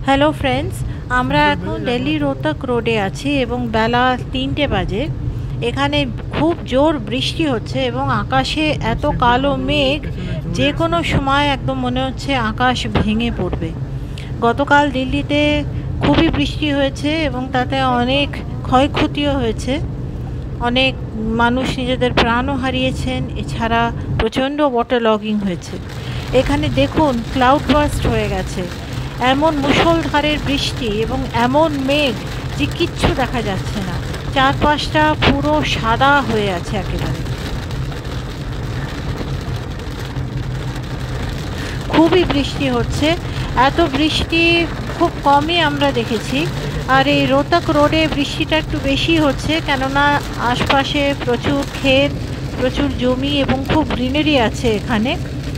Hello friends, আমরা এখন দিল্লি রোহতক রোডে আছি এবং বেলা 3টে বাজে। এখানে খুব জোর বৃষ্টি হচ্ছে এবং আকাশে এত কালো মেঘ, যে কোনো সময় একদম মনে হচ্ছে আকাশ ভেঙে পড়বে। গতকাল দিল্লিতে খুবই বৃষ্টি হয়েছে এবং তাতে অনেক ক্ষয়ক্ষতিও হয়েছে। অনেক মানুষ নিজেদের প্রাণও হারিয়েছেন, এছাড়া প্রচণ্ড ওয়াটার লগিং হয়েছে। এখানে দেখুন, ক্লাউড বার্স্ট হয়ে গেছে। এমন মুষলধারের বৃষ্টি এবং এমন মেঘ যে কিচ্ছু দেখা যাচ্ছে না, চারপাশটা পুরো সাদা হয়ে আছে একেবারে। খুবই বৃষ্টি হচ্ছে, এত বৃষ্টি খুব কমই আমরা দেখেছি। আর এই রোহতক রোডে বৃষ্টিটা একটু বেশি হচ্ছে, কেননা আশপাশে প্রচুর ক্ষেত, প্রচুর জমি এবং খুব গ্রিনারি আছে এখানে।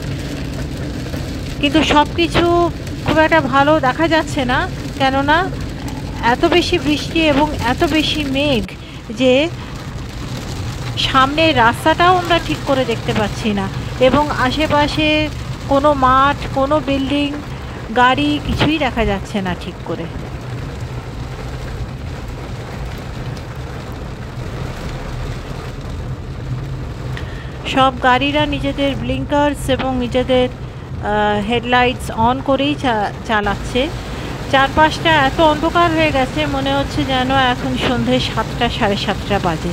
কিন্তু সব কিছু খুব একটা ভালো দেখা যাচ্ছে না, কেননা এত বেশি বৃষ্টি এবং এত বেশি মেঘ যে সামনের রাস্তাটাও আমরা ঠিক করে দেখতে পাচ্ছি না, এবং আশেপাশে কোনো মাঠ, কোনো বিল্ডিং, গাড়ি কিছুই দেখা যাচ্ছে না ঠিক করে। সব গাড়িরা নিজেদের ব্লিঙ্কার্স এবং নিজেদের হেডলাইটস অন করেই চালাচ্ছে। চারপাশটা এত অন্ধকার হয়ে গেছে, মনে হচ্ছে যেন এখন সন্ধে 7টা, 7:30 বাজে।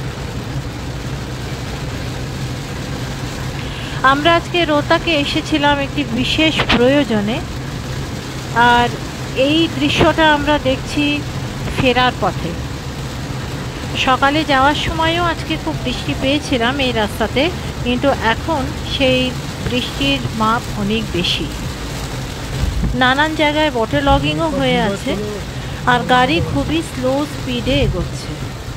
আমরা আজকে রোহতকে এসেছিলাম একটি বিশেষ প্রয়োজনে, আর এই দৃশ্যটা আমরা দেখছি ফেরার পথে। সকালে যাওয়ার সময়ও আজকে খুব বৃষ্টি পেয়েছিলাম এই রাস্তাতে, কিন্তু এখন সেই বৃষ্টির মাপ অনেক বেশি। নানান জায়গায় ওয়াটার লগিংও হয়ে আছে, আর গাড়ি খুবই স্লো স্পিডে এগোচ্ছে।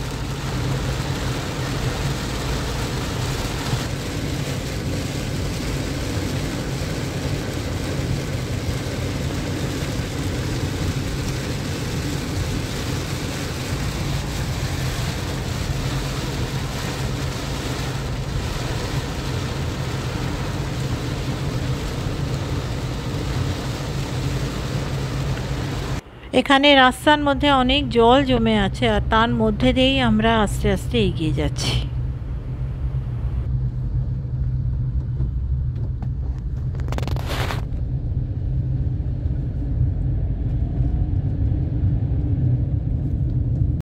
এখানে রাস্তার মধ্যে অনেক জল জমে আছে, আর তার মধ্যে দিয়েই আমরা আস্তে আস্তে এগিয়ে যাচ্ছি।